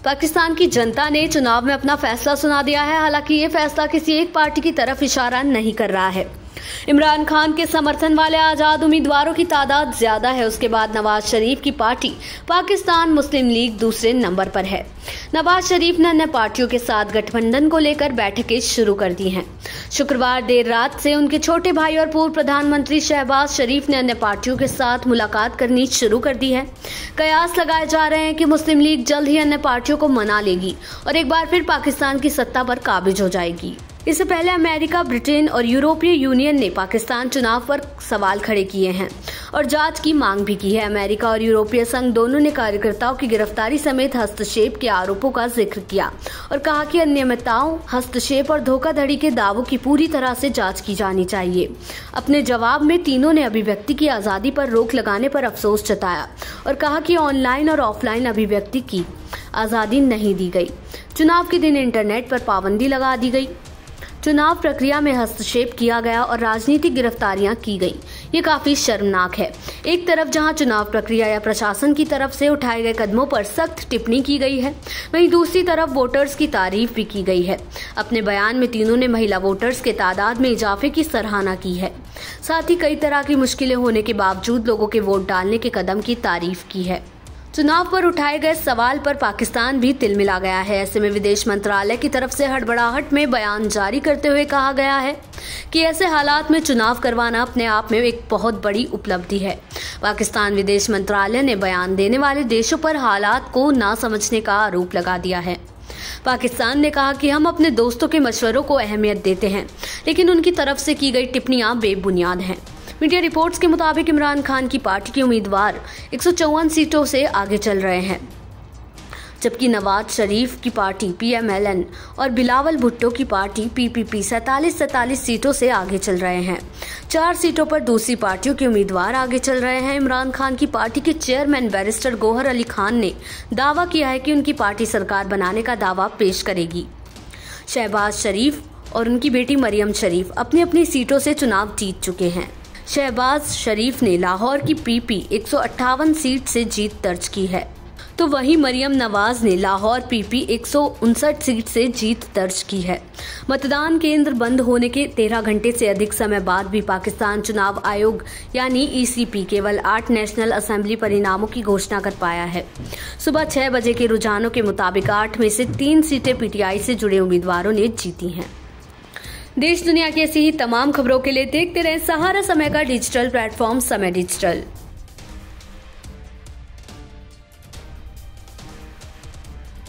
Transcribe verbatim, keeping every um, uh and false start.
पाकिस्तान की जनता ने चुनाव में अपना फैसला सुना दिया है। हालांकि ये फैसला किसी एक पार्टी की तरफ इशारा नहीं कर रहा है। इमरान खान के समर्थन वाले आजाद उम्मीदवारों की तादाद ज्यादा है। उसके बाद नवाज शरीफ की पार्टी पाकिस्तान मुस्लिम लीग दूसरे नंबर पर है। नवाज शरीफ ने अन्य पार्टियों के साथ गठबंधन को लेकर बैठकें शुरू कर दी हैं। शुक्रवार देर रात से उनके छोटे भाई और पूर्व प्रधानमंत्री शहबाज शरीफ ने अन्य पार्टियों के साथ मुलाकात करनी शुरू कर दी है। कयास लगाए जा रहे हैं कि मुस्लिम लीग जल्द ही अन्य पार्टियों को मना लेगी और एक बार फिर पाकिस्तान की सत्ता पर काबिज हो जाएगी। इससे पहले अमेरिका, ब्रिटेन और यूरोपीय यूनियन ने पाकिस्तान चुनाव पर सवाल खड़े किए हैं और जांच की मांग भी की है। अमेरिका और यूरोपीय संघ दोनों ने कार्यकर्ताओं की गिरफ्तारी समेत हस्तक्षेप के आरोपों का जिक्र किया और कहा कि अनियमितताओं, हस्तक्षेप और धोखाधड़ी के दावों की पूरी तरह से जांच की जानी चाहिए। अपने जवाब में तीनों ने अभिव्यक्ति की आजादी पर रोक लगाने पर अफसोस जताया और कहा कि ऑनलाइन और ऑफलाइन अभिव्यक्ति की आजादी नहीं दी गई। चुनाव के दिन इंटरनेट पर पाबंदी लगा दी गई, चुनाव प्रक्रिया में हस्तक्षेप किया गया और राजनीतिक गिरफ्तारियां की गई। ये काफी शर्मनाक है। एक तरफ जहां चुनाव प्रक्रिया या प्रशासन की तरफ से उठाए गए कदमों पर सख्त टिप्पणी की गई है, वहीं दूसरी तरफ वोटर्स की तारीफ भी की गई है। अपने बयान में तीनों ने महिला वोटर्स के तादाद में इजाफे की सराहना की है। साथ ही कई तरह की मुश्किलें होने के बावजूद लोगों के वोट डालने के कदम की तारीफ की है। चुनाव पर उठाए गए सवाल पर पाकिस्तान भी तिलमिला गया है। ऐसे में विदेश मंत्रालय की तरफ से हड़बड़ाहट में बयान जारी करते हुए कहा गया है कि ऐसे हालात में चुनाव करवाना अपने आप में एक बहुत बड़ी उपलब्धि है। पाकिस्तान विदेश मंत्रालय ने बयान देने वाले देशों पर हालात को ना समझने का आरोप लगा दिया है। पाकिस्तान ने कहा कि हम अपने दोस्तों के मशवरों को अहमियत देते हैं, लेकिन उनकी तरफ से की गई टिप्पणियां बेबुनियाद हैं। मीडिया रिपोर्ट्स के मुताबिक इमरान खान की पार्टी के उम्मीदवार एक सौ चौवन सीटों से आगे चल रहे हैं, जबकि नवाज शरीफ की party P M L N और बिलावल भुट्टो की पार्टी पी पी पी सैंतालीस सैंतालीस सीटों से आगे चल रहे हैं। चार सीटों पर दूसरी पार्टियों के उम्मीदवार आगे चल रहे हैं। इमरान खान की पार्टी के चेयरमैन बैरिस्टर गौहर अली खान ने दावा किया है कि उनकी पार्टी सरकार बनाने का दावा पेश करेगी। शहबाज शरीफ और उनकी बेटी मरियम शरीफ अपनी अपनी सीटों से चुनाव जीत चुके हैं। शहबाज शरीफ ने लाहौर की पीपी एक सौ अट्ठावन सीट से जीत दर्ज की है, तो वहीं मरियम नवाज ने लाहौर पीपी एक सौ उनसठ सीट से जीत दर्ज की है। मतदान केंद्र बंद होने के तेरह घंटे से अधिक समय बाद भी पाकिस्तान चुनाव आयोग यानी ई सी पी केवल आठ नेशनल असेंबली परिणामों की घोषणा कर पाया है। सुबह छह बजे के रुझानों के मुताबिक आठ में से तीन सीटें पी टी आई से जुड़े उम्मीदवारों ने जीती हैं। देश दुनिया की ऐसी ही तमाम खबरों के लिए देखते रहें सहारा समय का डिजिटल प्लेटफॉर्म समय डिजिटल।